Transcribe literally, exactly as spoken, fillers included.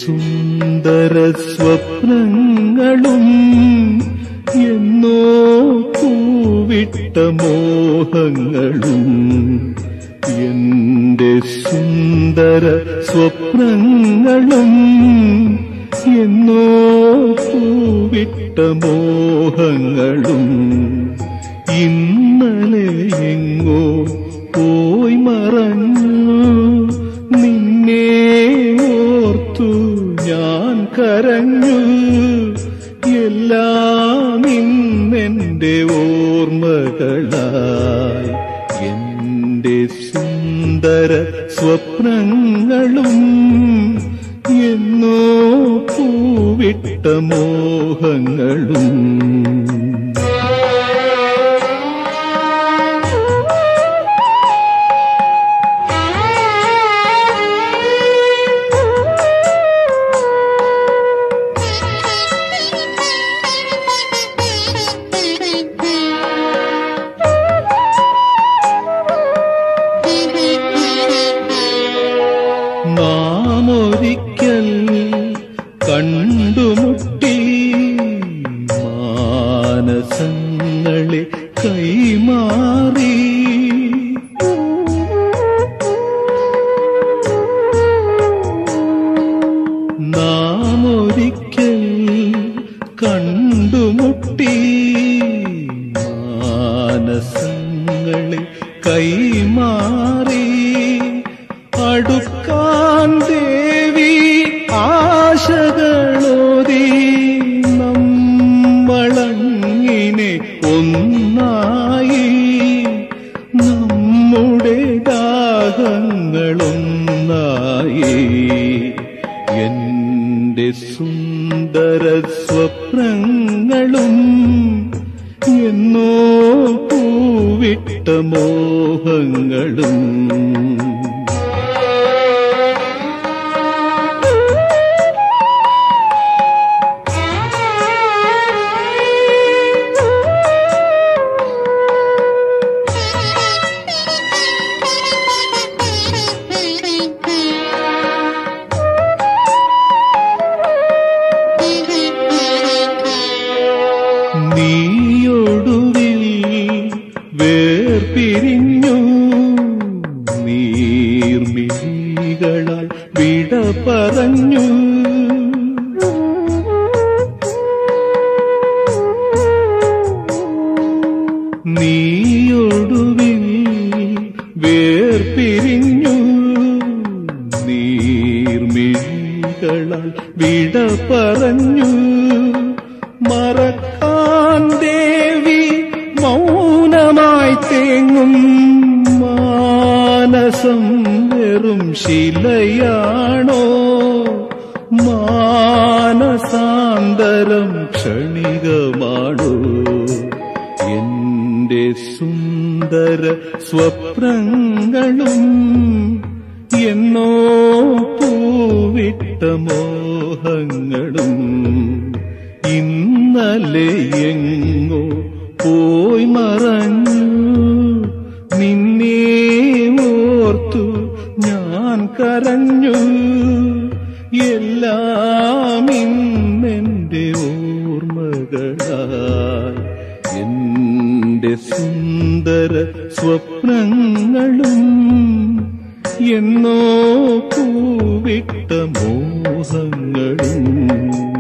സുന്ദര സ്വപ്നങ്ങളും എന്നോ പൂവിട്ട മോഹങ്ങളും എന്റെ സുന്ദര സ്വപ്നങ്ങളും എന്നോ പൂവിട്ട മോഹങ്ങളും ഇന്നലെ എങ്ങോ പോയി മറഞ്ഞു. നിന്നെ ഓർത്തു ഞാൻ കരഞ്ഞു. എല്ലാം ഇന്നെന്റെ ഓർമ്മകളായി. എന്റെ സുന്ദര സ്വപ്നങ്ങളും എന്നോ പൂവിട്ട മോഹങ്ങളും. നാമൊരിക്കൽ കണ്ടുമുട്ടി മാനസങ്ങളെ കൈമാറി. നാമൊരിക്കൽ കണ്ടുമുട്ടി മാനസങ്ങളെ കൈമാറി. അടുക്കാൻ ദേവി ആശകളോതി നമ്മളങ്ങിനെ ഒന്നായി. നമ്മുടെ ദാഹങ്ങളൊന്നായി. എന്റെ സുന്ദര സ്വപ്നങ്ങളും എന്നോ പൂവിട്ട മോഹങ്ങളും. നീയൊടുവിൽ വേർപിരിഞ്ഞു. നീർമിഴികളാൽ വിട പറഞ്ഞു. നീയൊടുവിൽ വേർപിരിഞ്ഞു. നീർമിഴികളാൽ വിട പറഞ്ഞു. മറക്കാൻ ദേവി മൗനമായി തേങ്ങും. മാനസം വെറും ശിലയാണോ? മാനസാന്തരം ക്ഷണികമാണോ? എന്റെ സുന്ദര സ്വപ്നങ്ങളും എന്നോ പൂവിട്ട മോഹങ്ങളും ഇന്നലെ എങ്ങോ പോയി മറഞ്ഞു. നിന്നെ ഓർത്തു ഞാൻ കരഞ്ഞു. എല്ലാം ഇന്നെന്റെ ഓർമ്മകളായി. എന്റെ സുന്ദര സ്വപ്നങ്ങളും എന്നോ പൂവിട്ട മോഹങ്ങളും.